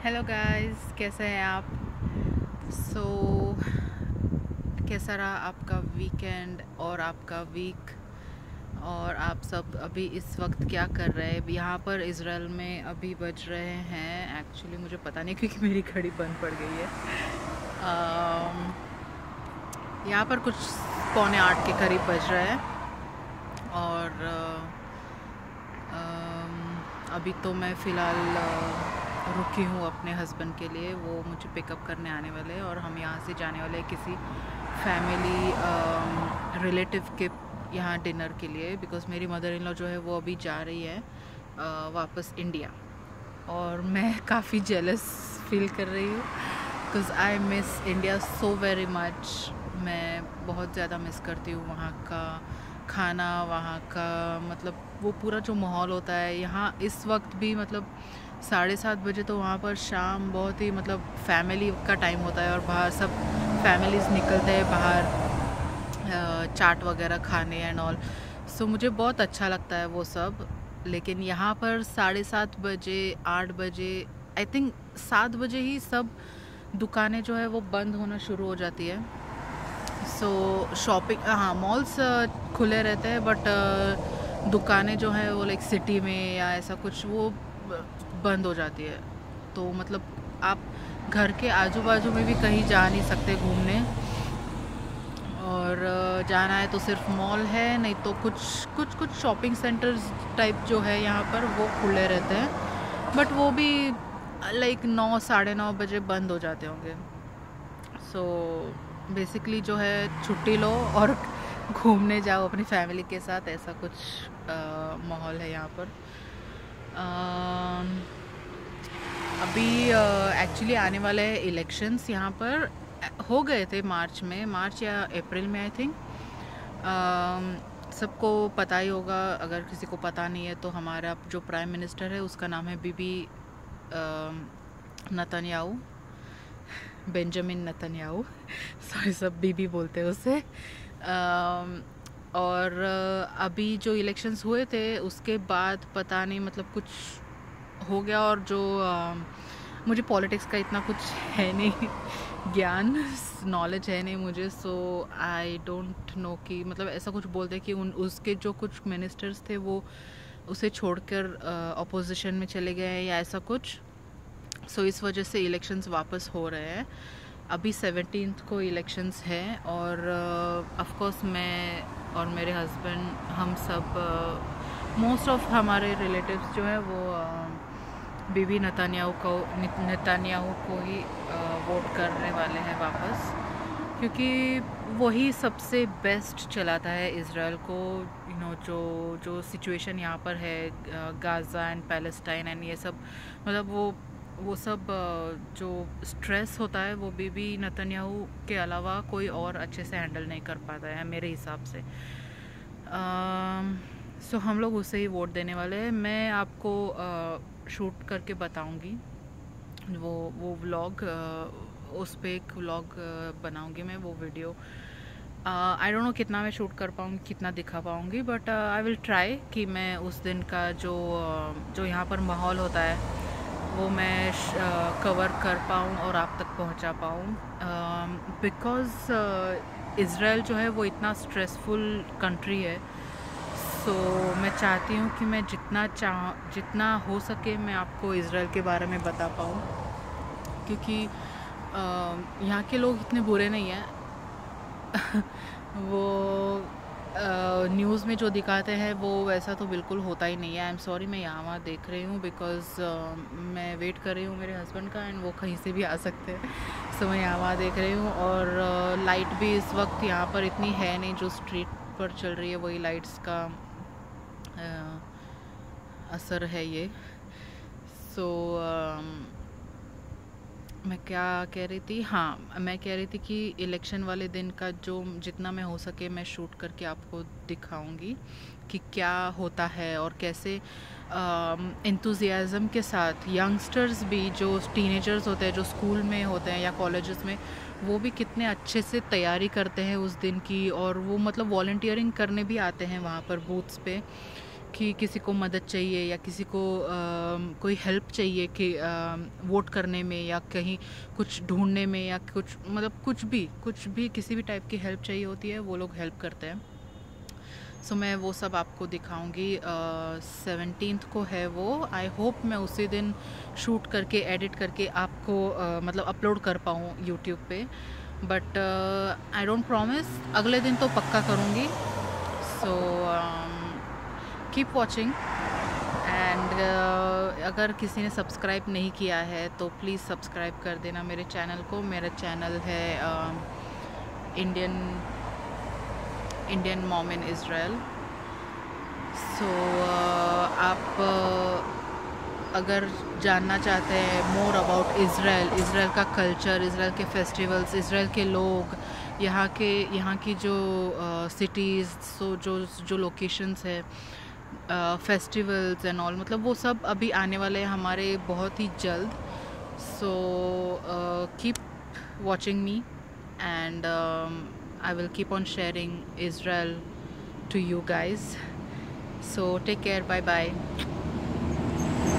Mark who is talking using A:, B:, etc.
A: Hello guys, कैसे हैं आप? सो कैसा रहा आपका वीकेंड और आपका वीक? और आप सब अभी इस वक्त क्या कर रहे हैं? यहाँ पर इज़राइल में अभी बज रहे हैं, एक्चुअली मुझे पता नहीं क्योंकि मेरी घड़ी बंद पड़ गई है। यहाँ पर कुछ 7:45 के करीब बज रहे हैं। और अभी तो मैं फ़िलहाल रुकी हूँ अपने हस्बैंड के लिए। वो मुझे पिकअप करने आने वाले हैं और हम यहाँ से जाने वाले हैं किसी फैमिली रिलेटिव के यहाँ डिनर के लिए, बिकॉज़ मेरी मदर इन लॉ जो है वो अभी जा रही है वापस इंडिया। और मैं काफ़ी जेलस फील कर रही हूँ because I miss India so very much. मैं बहुत ज़्यादा मिस करती हूँ वहाँ का खाना, वहाँ का मतलब वो पूरा जो माहौल होता है। यहाँ इस वक्त भी मतलब 7:30 बजे तो वहाँ पर शाम बहुत ही मतलब फैमिली का टाइम होता है और बाहर सब फैमिलीज़ निकलते हैं बाहर चाट वगैरह खाने एंड ऑल। सो मुझे बहुत अच्छा लगता है वो सब। लेकिन यहाँ पर 7:30 बजे 8 बजे, आई थिंक 7 बजे ही सब दुकानें जो है वो बंद होना शुरू हो जाती है। सो शॉपिंग, हाँ, मॉल्स खुले रहते हैं बट दुकानें जो हैं वो लाइक सिटी में या ऐसा कुछ वो बंद हो जाती है। तो मतलब आप घर के आजू बाजू में भी कहीं जा नहीं सकते घूमने। और जाना है तो सिर्फ मॉल है, नहीं तो कुछ शॉपिंग सेंटर्स टाइप जो है यहाँ पर वो खुले रहते हैं, बट वो भी लाइक 9 9:30 बजे बंद हो जाते होंगे। सो बेसिकली जो है छुट्टी लो और घूमने जाओ अपनी फैमिली के साथ, ऐसा कुछ माहौल है यहाँ पर। अभी एक्चुअली आने वाले हैं इलेक्शंस। यहाँ पर हो गए थे मार्च या अप्रैल में आई थिंक। सबको पता ही होगा, अगर किसी को पता नहीं है तो हमारा जो प्राइम मिनिस्टर है उसका नाम है Bibi Netanyahu, Benjamin Netanyahu. Sorry, सब बीबी बोलते हैं उसे। और अभी जो इलेक्शंस हुए थे उसके बाद पता नहीं मतलब कुछ हो गया। और जो मुझे पॉलिटिक्स का इतना कुछ है नहीं ज्ञान, नॉलेज है नहीं मुझे। सो आई डोंट नो कि मतलब ऐसा कुछ बोलते हैं कि उसके जो कुछ मिनिस्टर्स थे वो उसे छोड़कर अपोजिशन में चले गए या ऐसा कुछ। सो इस वजह से इलेक्शंस वापस हो रहे हैं। अभी 17 को इलेक्शंस हैं और ऑफ कोर्स मैं और मेरे हस्बैंड हम सब मोस्ट ऑफ हमारे रिलेटिव्स जो है वो बीबी नेतन्याहू को ही वोट करने वाले हैं वापस, क्योंकि वही सबसे बेस्ट चलाता है इज़राइल को। जो सिचुएशन यहाँ पर है गाज़ा एंड पैलेस्टाइन एंड ये सब, मतलब वो सब जो स्ट्रेस होता है वो बीबी नेतन्याहू के अलावा कोई और अच्छे से हैंडल नहीं कर पाता है मेरे हिसाब से। सो हम लोग उसे ही वोट देने वाले हैं। मैं आपको शूट करके बताऊंगी वो व्लॉग, उस पर एक व्लॉग बनाऊंगी मैं, वो वीडियो। आई डोंट नो कितना मैं शूट कर पाऊँगी, कितना दिखा पाऊँगी, बट आई विल ट्राई कि मैं उस दिन का जो यहाँ पर माहौल होता है वो मैं कवर कर पाऊँ और आप तक पहुँचा पाऊँ। बिकॉज़ इज़राइल जो है वो इतना स्ट्रेसफुल कंट्री है। सो मैं चाहती हूँ कि मैं जितना हो सके मैं आपको इज़राइल के बारे में बता पाऊँ, क्योंकि यहाँ के लोग इतने बुरे नहीं हैं। वो न्यूज़ में जो दिखाते हैं वो वैसा तो बिल्कुल होता ही नहीं है। आई एम सॉरी, मैं यहाँ वहाँ देख रही हूँ बिकॉज़ मैं वेट कर रही हूँ मेरे हस्बैंड का एंड वो कहीं से भी आ सकते हैं। सो मैं यहाँ वहाँ देख रही हूँ और लाइट भी इस वक्त यहाँ पर इतनी है नहीं, जो स्ट्रीट पर चल रही है वही लाइट्स का असर है ये। सो मैं क्या कह रही थी, हाँ, मैं कह रही थी कि इलेक्शन वाले दिन का जो जितना मैं हो सके मैं शूट करके आपको दिखाऊंगी कि क्या होता है और कैसे इंथुजियाज़म के साथ यंगस्टर्स भी, जो टीनेजर्स होते हैं, जो स्कूल में होते हैं या कॉलेजेस में, वो भी कितने अच्छे से तैयारी करते हैं उस दिन की। और वो मतलब वॉलंटियरिंग करने भी आते हैं वहाँ पर बूथ्स पे कि किसी को मदद चाहिए या किसी को कोई हेल्प चाहिए कि वोट करने में या कहीं कुछ ढूंढने में या कुछ मतलब कुछ भी किसी भी टाइप की हेल्प चाहिए होती है, वो लोग हेल्प करते हैं। सो मैं वो सब आपको दिखाऊंगी। 17th को है वो। आई होप मैं उसी दिन शूट करके एडिट करके आपको मतलब अपलोड कर पाऊँ यूट्यूब पे, बट आई डोंट प्रॉमिस, अगले दिन तो पक्का करूँगी। सो कीप वॉचिंग एंड अगर किसी ने सब्सक्राइब नहीं किया है तो प्लीज़ सब्सक्राइब कर देना मेरे चैनल को। मेरा चैनल है Indian mom in Israel. So आप अगर जानना चाहते हैं मोर अबाउट इज़राइल का कल्चर, इज़राइल के फेस्टिवल्स, इज़राइल के लोग, यहाँ की जो सिटीज़, जो लोकेशंस है, फेस्टिवल्स एंड ऑल, मतलब वो सब अभी आने वाले हैं हमारे बहुत ही जल्द। So keep watching me and I will keep on sharing Israel to you guys. So take care. Bye bye.